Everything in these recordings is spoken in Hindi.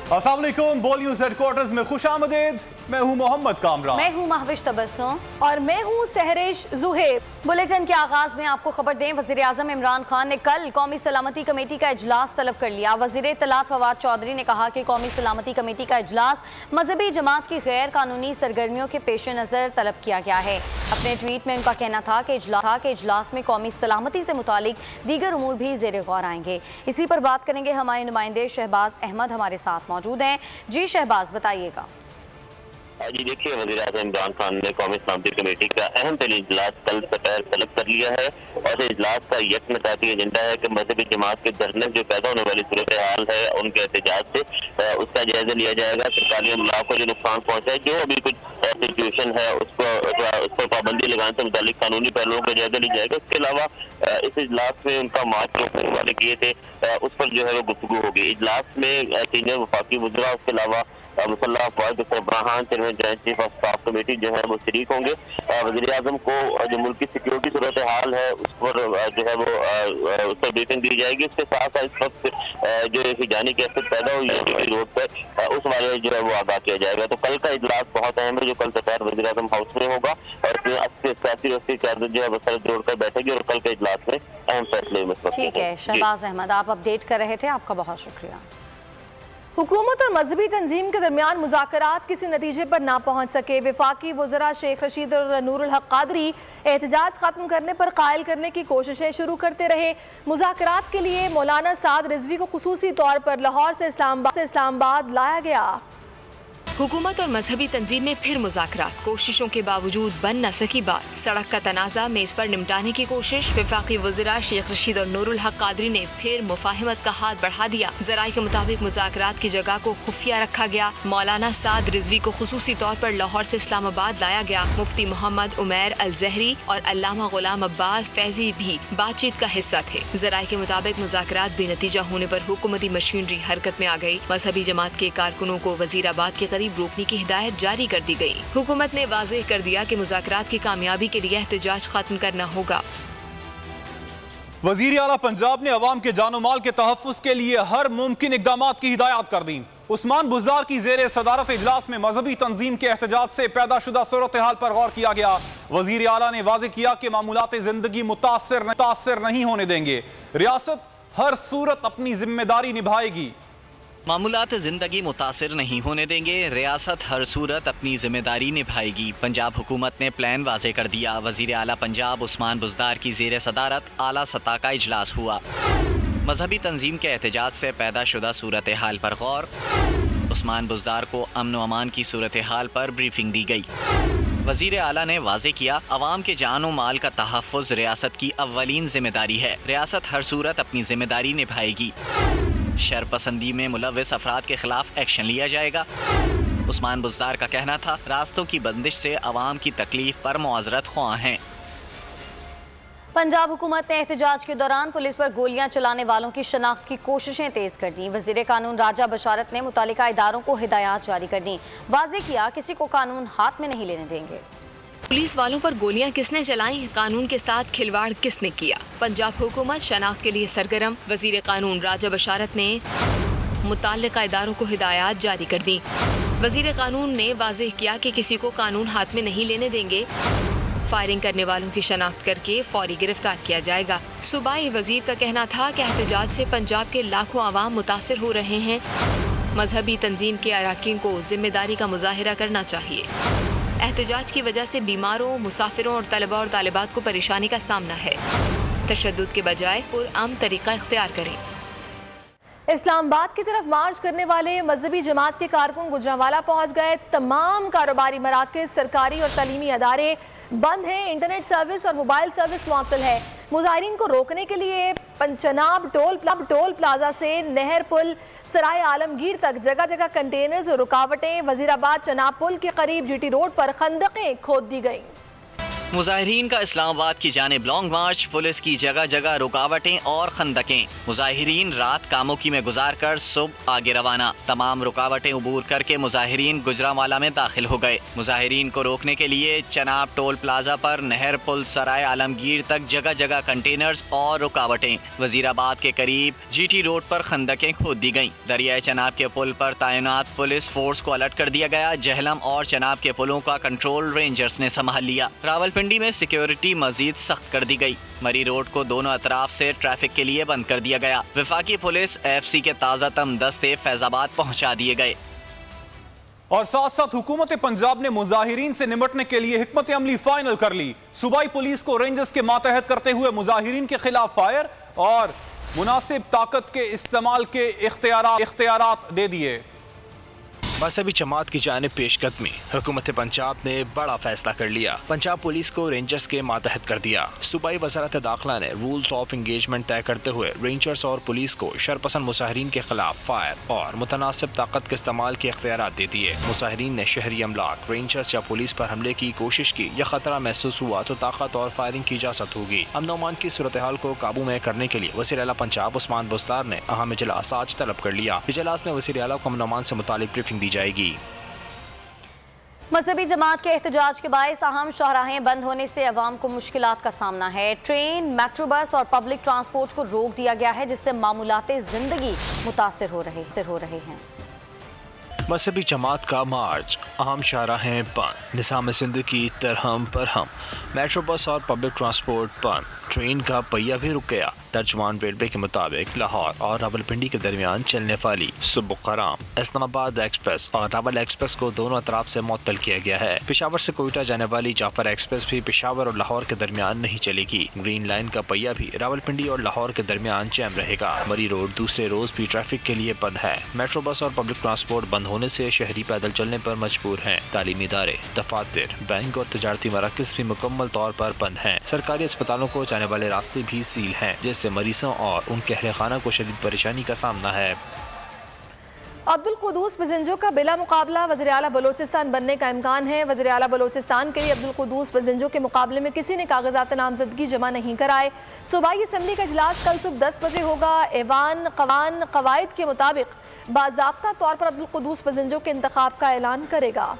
अस्सलाम वालेकुम, बोल न्यूज़ हेडक्वार्टर्स में खुशामदीद। मैं हूं मोहम्मद कामरान। मैं हूं महविश तबस्सुम और मैं हूं सहरिश जुहेब। बुलेटिन के आगाज में आपको खबर दें, वज़ीर आज़म इमरान खान ने कल कौमी सलामती कमेटी का इजलास तलब कर लिया। वज़ीर इत्तलात फवाद चौधरी ने कहा कि कौमी सलामती कमेटी का इजलास मजहबी जमात की गैर कानूनी सरगर्मियों के पेश नज़र तलब किया गया है। अपने ट्वीट में उनका कहना था कि इजलास में कौमी सलामती से मुतालिक दीगर उमूर भी ज़ेर गौर आएंगे। इसी पर बात करेंगे, हमारे नुमाइंदे शहबाज अहमद हमारे साथ मौजूद हैं। जी शहबाज, बताइएगा। जी देखिए, वज़ीर आज़म इमरान खान ने कौमी सलामती कमेटी का अहम तरीन इजलास कल दोपहर तलब कर लिया है और इजलास का यकमताती एजेंडा है कि मजहबी जमात के दर्जन जो पैदा होने वाली सूरत हाल है उनके एहतजाज से उसका जायजा लिया जाएगा। सरकारी अमला को जो नुकसान पहुंचा है, जो अभी कुछ सिचुएशन है उस पर पाबंदी लगाने से मुतालिक कानूनी पहलुओं का जायजा लिया जाएगा। इसके अलावा इस इजलास में उनका मार्च रोकने वाले किए थे उस पर जो है वो गुफ्तगू होगी। इजलास में सीनियर वफाकी वज़रा, उसके अलावा मुसल्लह अफवाज के सरबराहान, chairman joint chief of staff committee जो है वो शरीक होंगे। वज़ीर आज़म को जो मुल्क की सिक्योरिटी सूरत हाल है उस पर जो है वो उस पर ब्रीफिंग दी जाएगी। उसके साथ साथ इस वक्त जो हिजानी की असर पैदा हुई है रोड पर, उस वाले जो है वो आगाह किया जाएगा। तो कल का इजलास बहुत अहम है जो कल दोपहर वज़ीर आज़म हाउस में होगा और सियासी रस्ती क्यादत जो है वो सर जोड़कर बैठेगी और कल के इजलास में अहम फैसले में। ठीक है शहबाज अहमद, आप अपडेट कर रहे थे, आपका बहुत शुक्रिया। हुकूमत और मजहबी तंजीम के दरमियान मुज़ाकरात किसी नतीजे पर ना पहुँच सके। वफाकी वज़रा शेख रशीद और नूरुल हक कादरी एहतजाज ख़त्म करने पर कायल करने की कोशिशें शुरू करते रहे। मुज़ाकरात के लिए मौलाना साद रिजवी को खुसूसी तौर पर लाहौर से इस्लामाबाद लाया गया। हुकूमत और मजहबी तंजीम में फिर मुज़ाकरात, कोशिशों के बावजूद बन न सकी बात। सड़क का तनाज़ा मेज़ पर निपटाने की कोशिश। वफाकी वज़रा शेख रशीद और नूरुल हक कादरी ने फिर मुफाहिमत का हाथ बढ़ा दिया। ज़राए के मुताबिक मुज़ाकरात की जगह को खुफिया रखा गया। मौलाना साद रिजवी को खुसूसी तौर पर लाहौर से इस्लामाबाद लाया गया। मुफ्ती मोहम्मद उमैर अल ज़हरी और अल्लामा गुलाम अब्बास फैजी भी बातचीत का हिस्सा थे। ज़राए के मुताबिक मुज़ाकरात बेनतीजा होने पर हुकूमती मशीनरी हरकत में आ गई। मजहबी जमात के कारकुनों को वज़ीराबाद के रोकने की हिदायत जारी कर दी गई। हुकूमत ने वाज़ेह कर दिया कि मुज़ाकरात की कामयाबी के लिए एहतजाज खत्म करना होगा। वज़ीर आला पंजाब ने अवाम के जानो माल के तहफ़्फ़ुज़ के लिए हर मुमकिन इक़दामात की हिदायत कर दी। उस्मान बुज़दार की ज़ेर सदारत इजलास में मजहबी तंजीम के एहतजाज से पैदा शुदा सूरत हाल पर गौर किया गया। वज़ीर आला ने वाज़ेह किया कि मामूलात ज़िंदगी मुतासिर नहीं होने देंगे। रियासत हर सूरत अपनी जिम्मेदारी निभाएगी। मामूलात ज़िंदगी मुतासिर नहीं होने देंगे, रियासत हर सूरत अपनी जिम्मेदारी निभाएगी। पंजाब हुकूमत ने प्लान वाज़े कर दिया। वज़ीर आला पंजाब उस्मान बुज़दार की ज़ेर सदारत आला सतह का इजलास हुआ। मजहबी तंजीम के एहतजाज से पैदा शुदा सूरत हाल पर गौर। उस्मान बुज़दार को अमन व अमान की सूरत हाल पर ब्रीफिंग दी गई। वज़ीर आला ने वाज़े किया, अवाम के जान व माल का तहफ़्फ़ुज़ रियासत की अव्वलीन जिम्मेदारी है। रियासत हर सूरत अपनी जिम्मेदारी निभाएगी। शरपसंदी में मुलव्विस अफराद के खिलाफ एक्शन लिया जाएगा। उस्मान बुज़दार का कहना था, रास्तों की बंदिश से अवाम की तकलीफ पर मुआज़रत ख्वाह हैं। पंजाब हुकूमत ने एहतजाज के दौरान पुलिस पर गोलियां चलाने वालों की शनाख्त की कोशिशें तेज कर दी। वज़ीर कानून राजा बशारत ने मुतालिका इदारों को हिदायत जारी कर दी। वाज़ेह किया, किसी को कानून हाथ में नहीं लेने देंगे। पुलिस वालों पर गोलियां किसने चलाई, कानून के साथ खिलवाड़ किसने किया। पंजाब हुकूमत शनाख्त के लिए सरगर्म। वज़ीर कानून राजा बशारत ने मुताल्लिका इदारों को हिदायत जारी कर दी। वज़ीर कानून ने वाज़ेह किया कि किसी को कानून हाथ में नहीं लेने देंगे। फायरिंग करने वालों की शनाख्त करके फौरी गिरफ्तार किया जाएगा। सूबाई वज़ीर का कहना था कि एहतजाज से पंजाब के लाखों आवाम मुतासिर हो रहे हैं। मजहबी तंजीम के अरकान को जिम्मेदारी का मुजाहिरा करना चाहिए। एहतजाज की वजह से बीमारों, मुसाफिरों और तलबा और तालिबात को परेशानी का सामना है। तशद्दुद के बजाय पुरअमन तरीका इख्तियार करें। इस्लामाबाद की तरफ मार्च करने वाले मजहबी जमात के कारकुन गुजरांवाला पहुंच गए। तमाम कारोबारी मराकज़, सरकारी और तालीमी अदारे बंद हैं। इंटरनेट सर्विस और मोबाइल सर्विस मुअत्तल है। मुजाहिरीन को रोकने के लिए पंचनाब टोल प्लाजा से नहर पुल सराय आलमगीर तक जगह जगह कंटेनर्स और रुकावटें। वजीराबाद चनाब पुल के करीब जीटी रोड पर खंदकें खोद दी गई। मुजाहिरीन का इस्लामाबाद की जानिब लॉन्ग मार्च, पुलिस की जगह जगह रुकावटें और खंदकें। मुजाहिरीन रात कामुकी में गुजार कर सुबह आगे रवाना। तमाम रुकावटें उबूर करके मुजाहिरीन गुजरांवाला में दाखिल हो गए। मुजाहिरीन को रोकने के लिए चनाब टोल प्लाजा पर नहर पुल सराय आलमगीर तक जगह जगह कंटेनर्स और रुकावटें। वजीराबाद के करीब GT रोड पर खंदकें खोद दी गईं। दरियाए चनाब के पुल पर तैनात पुलिस फोर्स को अलर्ट कर दिया गया। जहलम और चनाब के पुलों का कंट्रोल रेंजर्स ने संभाल लिया। रावलपिंडी में सिक्योरिटी मजीद सख्त कर दी गई। मरी रोड को दोनों अतराफ से ट्रैफिक के लिए बंद कर दिया गया। वफाकी पुलिस FC के ताज़ा तम दस्ते फैजाबाद पहुंचा दिए गए। और साथ साथ हुकूमत पंजाब ने मुजाहिरीन से निपटने के लिए हिकमत अमली फाइनल कर ली। सूबाई पुलिस को रेंजर्स के मातहत करते हुए मुजाहिरीन के खिलाफ फायर और मुनासिब ताकत के इस्तेमाल के इख्तियारात दे दिए। मजहबी जमात की जानिब पेशकदमी, हुकूमत पंजाब ने बड़ा फैसला कर लिया। पंजाब पुलिस को रेंजर्स के मातहत कर दिया। सूबाई वज़ारत दाखिला ने रूल्स ऑफ इंगेजमेंट तय करते हुए रेंजर्स और पुलिस को शरपसंद मुजाहिरीन के खिलाफ फायर और मुतनासिब ताकत के इस्तेमाल के इख्तियारात दे दिए। मुजाहिरीन ने शहरी अमलाक, रेंजर्स या पुलिस पर हमले की कोशिश की या खतरा महसूस हुआ तो ताकत और फायरिंग की इजाजत होगी। अमन अमान की सूरत हाल को काबू में करने के लिए वज़ीर आला पंजाब उस्मान बुज़दार ने अहम इजलास आज तलब कर लिया। इजलास में वज़ीर आला को अमन अमान से मुतालिक ब्रीफिंग दी जाएगी। मजहबी जमात के एहतजाज के बायस अहम शाहराहें बंद होने से अवाम को मुश्किलात का सामना है। ट्रेन, मेट्रो बस और पब्लिक ट्रांसपोर्ट को रोक दिया गया है, जिससे मामूलाते जिंदगी मुतासिर हो रहे हैं। मजहबी जमात का मार्च, अहम शाहराहें बंद, निज़ाम ज़िंदगी तरहम बरहम, मेट्रो बस और पब्लिक ट्रांसपोर्ट बंद, ट्रेन का पहिया भी रुक गया। तर्जुमान रेलवे के मुताबिक लाहौर और रावलपिंडी के दरमियान चलने वाली सुबुक़राम, इस्लामाबाद एक्सप्रेस और रावल एक्सप्रेस को दोनों तरफ से मुअत्तल किया गया है। पेशावर से कोयटा जाने वाली जाफर एक्सप्रेस भी पेशावर और लाहौर के दरमियान नहीं चलेगी। ग्रीन लाइन का पहिया भी रावलपिंडी और लाहौर के दरमियान जैम रहेगा। मरी रोड दूसरे रोज भी ट्रैफिक के लिए बंद है। मेट्रो बस और पब्लिक ट्रांसपोर्ट बंद होने से शहरी पैदल चलने पर मजबूर हैं। तालीमी इदारे, दफातर, बैंक और तजारती मराकज़ भी मुकम्मल तौर पर बंद हैं। सरकारी अस्पतालों को जाने वाले रास्ते भी सील हैं, जिससे मरीजों और उनके अहले खाना को शदीद परेशानी का सामना है। अब्दुल कुद्दूस बजिंजो का बिला मुकाबला वज़ीर आला बलोचिस्तान बनने का इम्कान है। वज़ीर आला बलोचिस्तान के लिए अब्दुल कुद्दूस बजिंजो के मुकाबले में किसी ने कागजात नामजदगी जमा नहीं कराए। सूबाई असम्बली का इजलास कल सुबह 10 बजे होगा। ऐवान कवायद के मुताबिक बाज़ाब्ता तौर पर अब्दुल कुद्दूस बजिंजो के इंतखाब का ऐलान करेगा।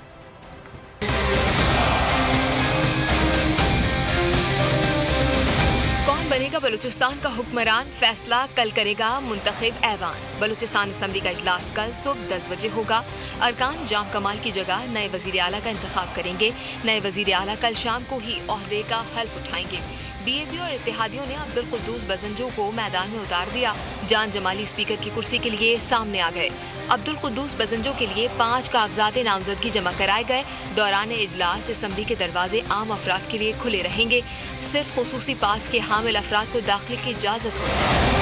बनेगा बलूचिस्तान का हुक्मरान, फैसला कल करेगा मुंतखब ऐवान। बलूचिस्तान असम्बली का इजलास कल सुबह 10 बजे होगा। अरकान जाम कमाल की जगह नए वजीर आला का इंतखाब करेंगे। नए वजीर आला कल शाम को ही ओहदे का हल्फ उठाएंगे। BAP और इत्तेहादियों ने अब्दुल कुद्दूस बजिंजो को मैदान में उतार दिया। जान जमाली स्पीकर की कुर्सी के लिए सामने आ गए। अब्दुल कुद्दूस बजिंजो के लिए 5 कागजात नामजदगी जमा कराए गए। दौरान इजलास असम्बली के दरवाजे आम अफराद के लिए खुले रहेंगे। सिर्फ खुसूसी पास के हामिल अफराद को दाखिले की इजाजत होगी।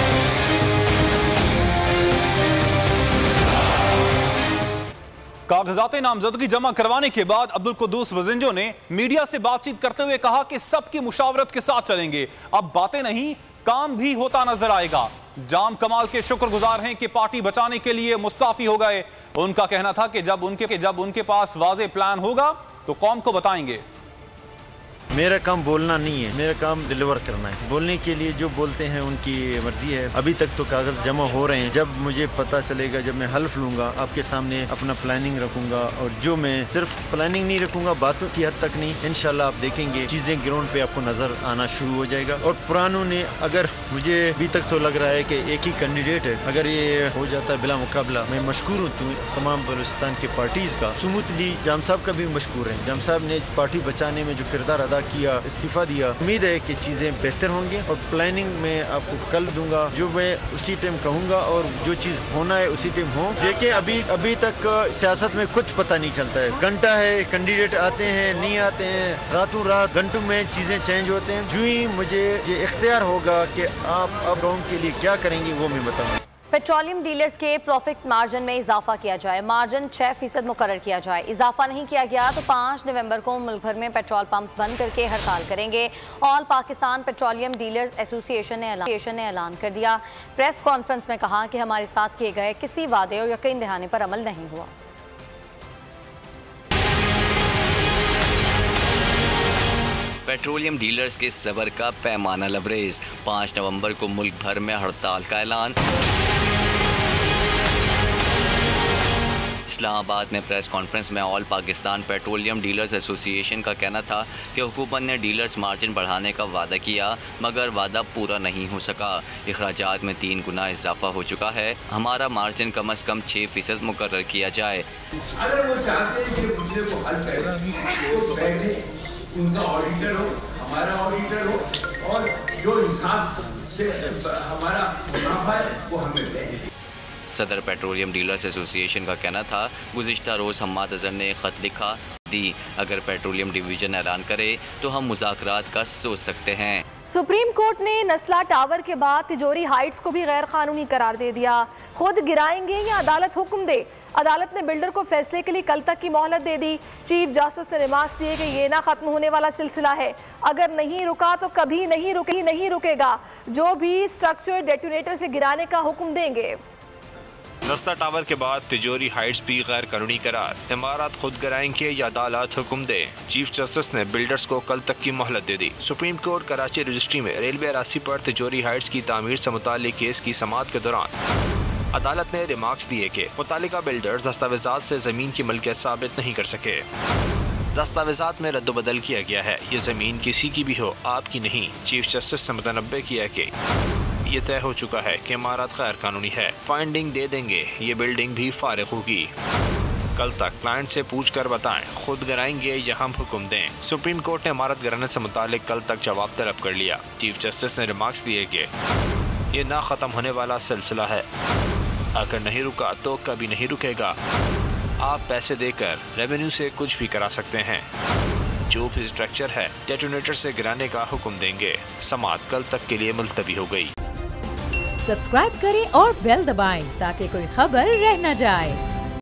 कागजात नामजदगी जमा करवाने के बाद अब्दुल कुद्दूस बजिंजो ने मीडिया से बातचीत करते हुए कहा कि सबकी मुशावरत के साथ चलेंगे। अब बातें नहीं, काम भी होता नजर आएगा। जाम कमाल के शुक्रगुजार हैं कि पार्टी बचाने के लिए मुस्ताफी हो गए। उनका कहना था कि जब उनके पास वाज़ेह प्लान होगा तो कौम को बताएंगे। मेरा काम बोलना नहीं है, मेरा काम डिलीवर करना है। बोलने के लिए जो बोलते हैं उनकी मर्जी है। अभी तक तो कागज जमा हो रहे हैं। जब मुझे पता चलेगा, जब मैं हल्फ लूंगा, आपके सामने अपना प्लानिंग रखूंगा। और जो मैं सिर्फ प्लानिंग नहीं रखूंगा, बातों की हद तक नहीं, इंशाल्लाह आप देखेंगे चीजें ग्राउंड पे आपको नजर आना शुरू हो जाएगा। और पुरानों ने, अगर मुझे अभी तक तो लग रहा है कि एक ही कैंडिडेट है, अगर ये हो जाता है बिला मुकाबला, मैं मशकूर हूँ तमाम बलूचिस्तान के पार्टीज का। सुमुतली जाम साहब का भी मशकूर है। जाम साहब ने पार्टी बचाने में जो किरदार अदा किया, इस्तीफा दिया। उम्मीद है कि चीजें बेहतर होंगी। और प्लानिंग में आपको कल दूंगा, जो मैं उसी टाइम कहूंगा और जो चीज होना है उसी टाइम हो। देखिए अभी तक सियासत में कुछ पता नहीं चलता है। घंटा है, कैंडिडेट आते हैं, नहीं आते हैं, रातों रात घंटों में चीजें चेंज होते हैं। जो ही मुझे ये इख्तियार होगा कि आप अब कौम के लिए क्या करेंगे, वो मैं बताऊंगा। पेट्रोलियम डीलर्स के प्रॉफिट मार्जिन में इजाफा किया जाए। मार्जिन 6% मुकर्रर किया जाए। इजाफा नहीं किया गया तो 5 नवंबर को मुल्क भर में पेट्रोल पंप्स बंद करके हड़ताल करेंगे। All Pakistan petroleum dealers association ने ऐलान कर दिया। प्रेस कॉन्फ्रेंस में कहा कि हमारे साथ किए गए किसी वादे और यकीन दहाने पर अमल नहीं हुआ। पेट्रोलियम डीलर्स के सबर का पैमाना लबरेज। 5 नवंबर को मुल्क भर में हड़ताल का ऐलान। इस्लामाबाद में प्रेस कॉन्फ्रेंस में all Pakistan petroleum dealers association का कहना था कि हुकूमत ने डीलर्स मार्जिन बढ़ाने का वादा किया मगर वादा पूरा नहीं हो सका। अखराजात में 3 गुना इजाफा हो चुका है। हमारा मार्जिन कम से कम 6% मुकर्रर किया जाए। अगर वो चाहते हैं कि मुझे को हल करें तो बैठे, उनका ऑडिटर हो, हमारा ऑडिटर हो और जो हिसाब से हमारा मुनाफा है वो हमें दें। सदर पेट्रोलियम डीलर्स एसोसिएशन का कहना था गुज़िश्ता रोज़ हम्माद अज़हर ने ख़त लिखा दी अगर पेट्रोलियम डिवीज़न ऐलान करे तो हम मुज़ाकरात का सोच सकते हैं। सुप्रीम कोर्ट ने नस्ला टावर के बाद तिजोरी हाइट्स को भी गैर कानूनी करार दे दिया। खुद गिराएंगे या अदालत हुक्म दे। अदालत ने बिल्डर को फैसले के लिए कल तक की मोहलत दे दी। चीफ जस्टिस ने रिमार्क्स दिए कि ये ना खत्म होने वाला सिलसिला है, अगर नहीं रुका तो कभी नहीं रुकेगा। जो भी स्ट्रक्चर डेटोनेटर से गिराने का हुक्म देंगे। नस्ला टावर के बाद तिजोरी हाइट्स भी गैर कानूनी करार। इमारत खुद गिराएंगे या अदालत हुक्म दे। चीफ जस्टिस ने बिल्डर्स को कल तक की मोहलत दे दी। सुप्रीम कोर्ट कराची रजिस्ट्री में रेलवे अराजी पर तिजोरी हाइट्स की तामीर से मुताल्लिक केस की समाअत के दौरान अदालत ने रिमार्क्स दिए कि मुतालिका बिल्डर्स दस्तावेजात से जमीन की मिल्कियत साबित नहीं कर सके। दस्तावेजात में रद्दबदल किया गया है। ये जमीन किसी की भी हो, आपकी नहीं। चीफ जस्टिस ने मुतनब्बे किया कि ये तय हो चुका है कि इमारत गैर कानूनी है, फाइंडिंग दे देंगे, ये बिल्डिंग भी फारिग होगी। कल तक क्लाइंट से पूछ कर बताएं खुद गिराएंगे या हम हुक्म दें। सुप्रीम कोर्ट ने इमारत गिराने से मुतालिक कल तक जवाब तलब कर लिया। चीफ जस्टिस ने रिमार्क्स दिए कि ये ना ख़त्म होने वाला सिलसिला है, अगर नहीं रुका तो कभी नहीं रुकेगा। आप पैसे देकर रेवेन्यू से कुछ भी करा सकते हैं। जो भी स्ट्रक्चर है डेटोनेटर से गिराने का हुक्म देंगे। समाअत कल तक के लिए मुलतवी हो गई। सब्सक्राइब करें और बेल दबाएं ताकि कोई खबर रह न जाए।